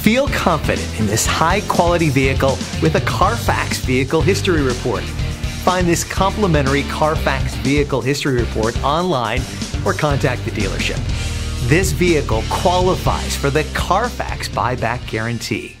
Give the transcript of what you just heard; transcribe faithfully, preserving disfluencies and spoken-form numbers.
Feel confident in this high-quality vehicle with a Carfax Vehicle History Report. Find this complimentary Carfax Vehicle History Report online or contact the dealership. This vehicle qualifies for the Carfax Buyback Guarantee.